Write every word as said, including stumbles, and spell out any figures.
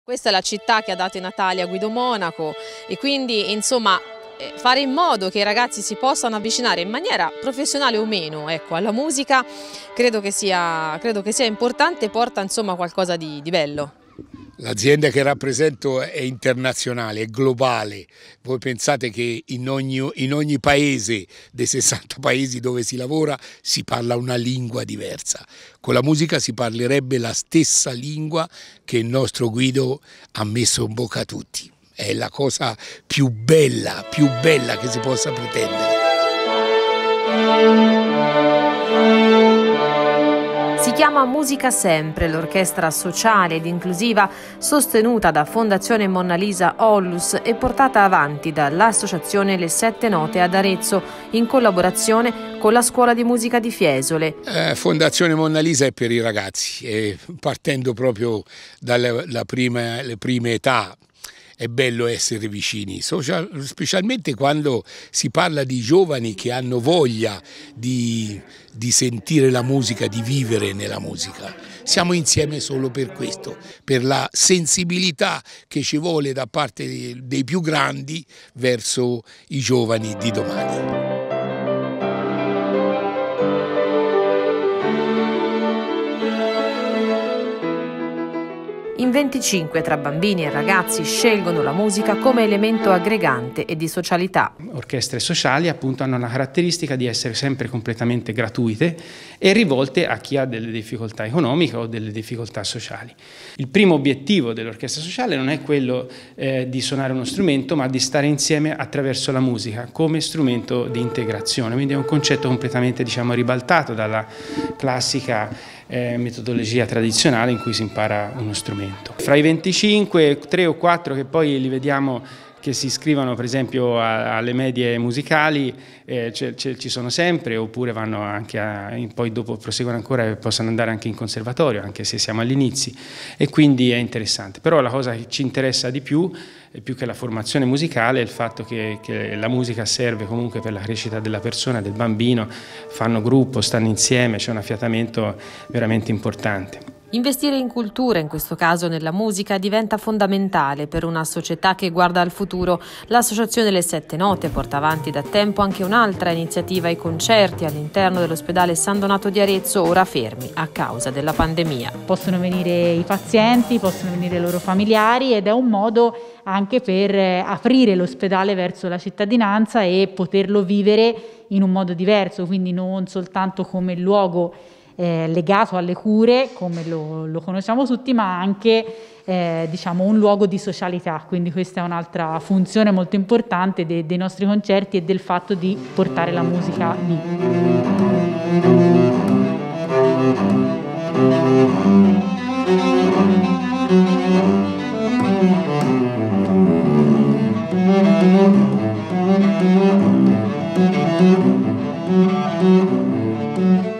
Questa è la città che ha dato i natali a Guido Monaco e quindi insomma eh, fare in modo che i ragazzi si possano avvicinare in maniera professionale o meno, ecco, alla musica credo che sia, credo che sia importante e porta insomma qualcosa di, di bello. L'azienda che rappresento è internazionale, è globale. Voi pensate che in ogni, in ogni paese dei sessanta paesi dove si lavora si parla una lingua diversa. Con la musica si parlerebbe la stessa lingua che il nostro Guido ha messo in bocca a tutti. È la cosa più bella, più bella che si possa pretendere. Si chiama Musica Sempre, l'orchestra sociale ed inclusiva sostenuta da Fondazione Monna Lisa Onlus e portata avanti dall'associazione Le Sette Note ad Arezzo in collaborazione con la Scuola di Musica di Fiesole. Eh, Fondazione Monna Lisa è per i ragazzi e partendo proprio dalle la prima, le prime età. È bello essere vicini, social, specialmente quando si parla di giovani che hanno voglia di, di sentire la musica, di vivere nella musica. Siamo insieme solo per questo, per la sensibilità che ci vuole da parte dei più grandi verso i giovani di domani. In venticinque tra bambini e ragazzi scelgono la musica come elemento aggregante e di socialità. Orchestre sociali appunto hanno la caratteristica di essere sempre completamente gratuite e rivolte a chi ha delle difficoltà economiche o delle difficoltà sociali. Il primo obiettivo dell'orchestra sociale non è quello eh, di suonare uno strumento, ma di stare insieme attraverso la musica come strumento di integrazione. Quindi è un concetto completamente, diciamo, ribaltato dalla classica Eh, metodologia tradizionale in cui si impara uno strumento. Fra i venticinque, tre o quattro che poi li vediamo che si iscrivono per esempio a, alle medie musicali eh, ci sono sempre, oppure vanno anche a, poi dopo proseguono ancora e possono andare anche in conservatorio, anche se siamo agli inizi, e quindi è interessante. Però la cosa che ci interessa di più, più che la formazione musicale, è il fatto che, che la musica serve comunque per la crescita della persona, del bambino, fanno gruppo, stanno insieme, c'è un affiatamento veramente importante. Investire in cultura, in questo caso nella musica, diventa fondamentale per una società che guarda al futuro. L'associazione Le Sette Note porta avanti da tempo anche un'altra iniziativa, i concerti all'interno dell'ospedale San Donato di Arezzo, ora fermi a causa della pandemia. Possono venire i pazienti, possono venire i loro familiari ed è un modo anche per aprire l'ospedale verso la cittadinanza e poterlo vivere in un modo diverso, quindi non soltanto come luogo Eh, legato alle cure come lo, lo conosciamo tutti, ma anche eh, diciamo un luogo di socialità. Quindi questa è un'altra funzione molto importante de, dei nostri concerti e del fatto di portare la musica lì. Thank you.